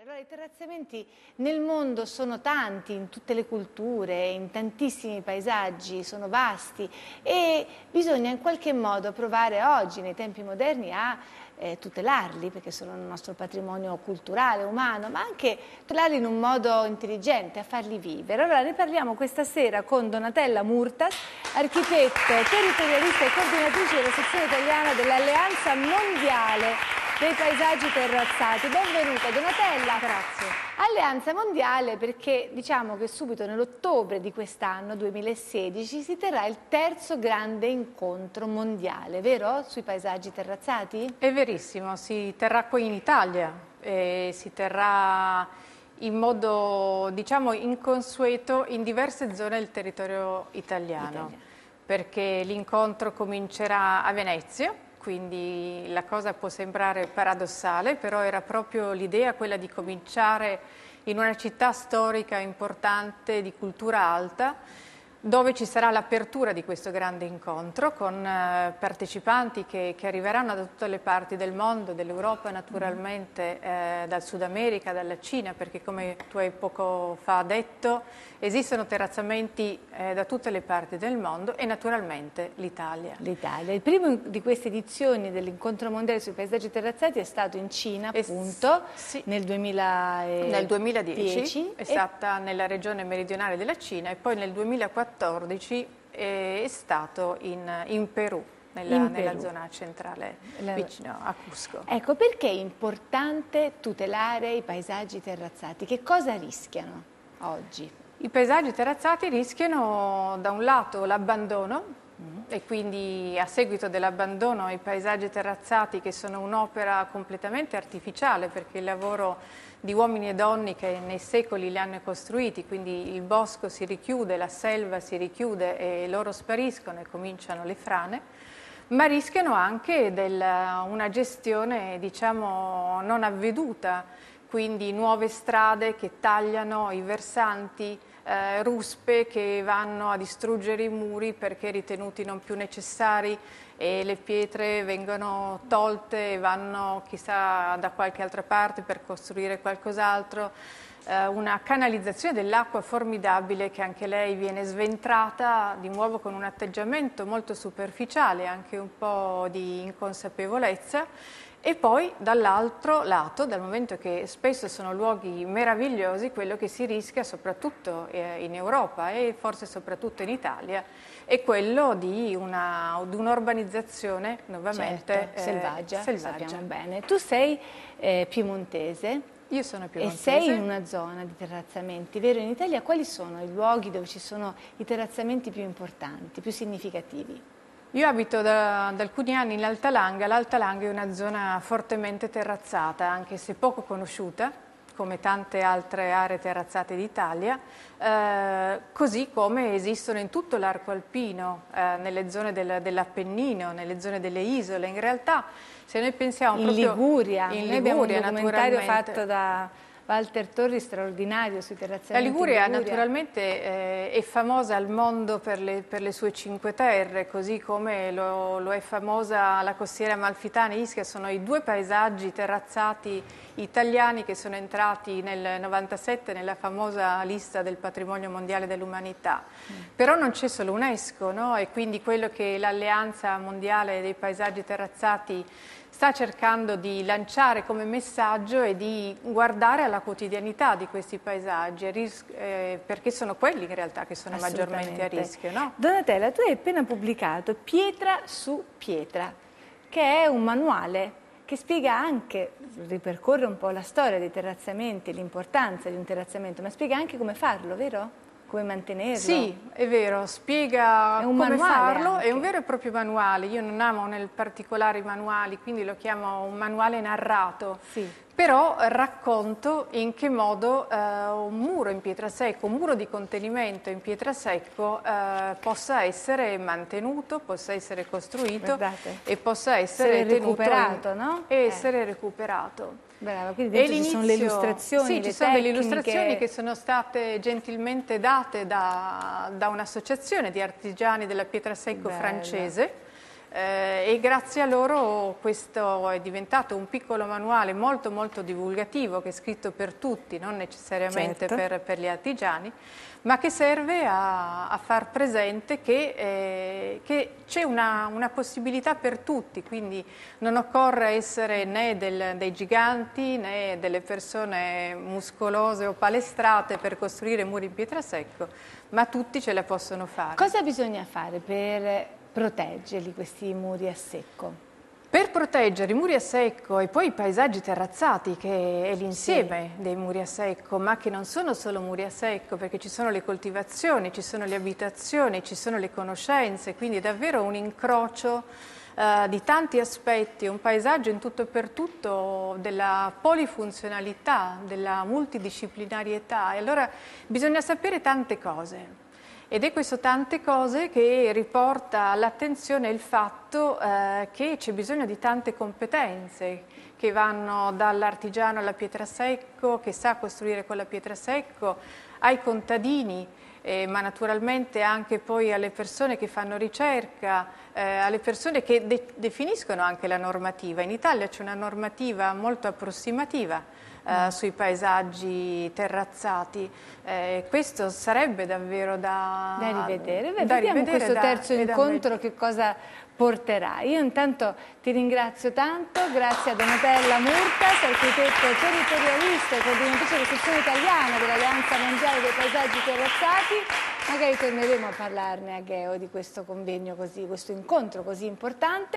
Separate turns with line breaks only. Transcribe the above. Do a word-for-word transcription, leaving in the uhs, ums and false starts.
Allora, i terrazzamenti nel mondo sono tanti, in tutte le culture, in tantissimi paesaggi, sono vasti e bisogna in qualche modo provare oggi, nei tempi moderni, a eh, tutelarli, perché sono il nostro patrimonio culturale, umano, ma anche tutelarli in un modo intelligente, a farli vivere. Allora, ne parliamo questa sera con Donatella Murtas, architetto, territorialista e coordinatrice della sezione italiana dell'Alleanza Mondiale dei paesaggi terrazzati. Benvenuta Donatella.
Grazie.
Alleanza Mondiale perché diciamo che subito nell'ottobre di quest'anno, duemilasedici, si terrà il terzo grande incontro mondiale, vero? Sui paesaggi terrazzati?
È verissimo, si terrà qui in Italia, e si terrà in modo, diciamo, inconsueto in diverse zone del territorio italiano,
Italiano.
Perché l'incontro comincerà a Venezia. Quindi la cosa può sembrare paradossale, però era proprio l'idea quella di cominciare in una città storica importante di cultura alta, dove ci sarà l'apertura di questo grande incontro con eh, partecipanti che, che arriveranno da tutte le parti del mondo, dell'Europa naturalmente, eh, dal Sud America, dalla Cina, perché come tu hai poco fa detto, esistono terrazzamenti eh, da tutte le parti del mondo e naturalmente l'Italia.
L'Italia. Il primo di queste edizioni dell'incontro mondiale sui paesaggi terrazzati è stato in Cina, appunto,
sì.
nel duemiladieci.
Nel duemiladieci è
e...
stata nella regione meridionale della Cina e poi nel duemilaquattordici è stato in, in Perù, nella,
in
nella
Perù.
zona centrale,
La...
vicino a Cusco.
Ecco, perché è importante tutelare i paesaggi terrazzati? Che cosa rischiano oggi?
I paesaggi terrazzati rischiano da un lato l'abbandono mm. e quindi a seguito dell'abbandono i paesaggi terrazzati, che sono un'opera completamente artificiale perché il lavoro di uomini e donne che nei secoli li hanno costruiti, quindi il bosco si richiude, la selva si richiude e loro spariscono e cominciano le frane, ma rischiano anche della, una gestione, diciamo, non avveduta, quindi nuove strade che tagliano i versanti, eh, ruspe che vanno a distruggere i muri perché ritenuti non più necessari e le pietre vengono tolte e vanno chissà da qualche altra parte per costruire qualcos'altro. Eh, una canalizzazione dell'acqua formidabile che anche lei viene sventrata di nuovo con un atteggiamento molto superficiale, anche un po' di inconsapevolezza. E poi dall'altro lato, dal momento che spesso sono luoghi meravigliosi, quello che si rischia soprattutto in Europa e forse soprattutto in Italia è quello di una, di un'urbanizzazione nuovamente
certo, selvaggia,
eh, selvaggia.
Sappiamo bene. Tu sei eh, piemontese.
Io sono piemontese.
E sei in una zona di terrazzamenti, vero? In Italia quali sono i luoghi dove ci sono i terrazzamenti più importanti, più significativi?
Io abito da, da alcuni anni in Alta Langa. L'Alta Langa è una zona fortemente terrazzata, anche se poco conosciuta, come tante altre aree terrazzate d'Italia, eh, così come esistono in tutto l'arco alpino, eh, nelle zone del, dell'Appennino, nelle zone delle isole. In realtà, se noi pensiamo
in
proprio
Liguria,
in
noi abbiamo un
Liguria,
documentario fatto da Walter Torri straordinario sui terrazzamenti.
La Liguria,
Liguria.
naturalmente eh, è famosa al mondo per le, per le sue Cinque Terre, così come lo, lo è famosa la costiera amalfitana e Ischia. Sono i due paesaggi terrazzati italiani che sono entrati nel novantasette nella famosa lista del patrimonio mondiale dell'umanità. Mm. Però non c'è solo UNESCO, no? E quindi quello che l'Alleanza Mondiale dei Paesaggi Terrazzati sta cercando di lanciare come messaggio e di guardare alla quotidianità di questi paesaggi, eh, perché sono quelli in realtà che sono maggiormente a rischio. No?
Donatella, tu hai appena pubblicato Pietra su Pietra, che è un manuale che spiega anche, ripercorre un po' la storia dei terrazzamenti, l'importanza di un terrazzamento, ma spiega anche come farlo, vero? Come mantenerlo?
Sì, è vero, spiega
è un
come farlo,
anche.
È un vero e proprio manuale. Io non amo nel particolare i manuali, quindi lo chiamo un manuale narrato.
Sì.
Però racconto in che modo eh, un muro in pietrasecco, un muro di contenimento in pietrasecco eh, possa essere mantenuto, possa essere costruito
Guardate.
e possa essere,
essere
tenuto
recuperato,
in,
no?
e
Eh.
essere recuperato.
Brava, quindi dentro ci sono le illustrazioni,
sì,
le
ci sono
tecniche.
delle illustrazioni che sono state gentilmente date da, da un'associazione di artigiani della pietrasecco
Bella.
francese, eh, e grazie a loro questo è diventato un piccolo manuale molto molto divulgativo che è scritto per tutti, non necessariamente
certo.
per, per gli artigiani, ma che serve a, a far presente che, eh, che c'è una, una possibilità per tutti, quindi non occorre essere né del, dei giganti né delle persone muscolose o palestrate per costruire muri in pietrasecco, ma tutti ce la possono fare.
Cosa bisogna fare per proteggerli questi muri a secco?
Per proteggere i muri a secco e poi i paesaggi terrazzati, che è l'insieme
sì.
dei muri a secco, ma che non sono solo muri a secco, perché ci sono le coltivazioni, ci sono le abitazioni, ci sono le conoscenze, quindi è davvero un incrocio eh, di tanti aspetti, un paesaggio in tutto e per tutto della polifunzionalità, della multidisciplinarietà, e allora bisogna sapere tante cose. Ed è questo tante cose che riporta all'attenzione il fatto eh, che c'è bisogno di tante competenze che vanno dall'artigiano alla pietrasecco, che sa costruire con la pietrasecco, ai contadini, eh, ma naturalmente anche poi alle persone che fanno ricerca, eh, alle persone che de- definiscono anche la normativa. In Italia c'è una normativa molto approssimativa Uh, sui paesaggi terrazzati. Eh, questo sarebbe davvero da,
da rivedere. Beh,
da
vediamo
rivedere
questo
da,
terzo incontro
da...
che cosa porterà. Io intanto ti ringrazio tanto, grazie a Donatella Murtas, architetto territorialista e coordinatrice della sezione italiana dell'Alleanza Mondiale dei Paesaggi Terrazzati. Magari torneremo a parlarne a Gheo di questo convegno così, questo incontro così importante.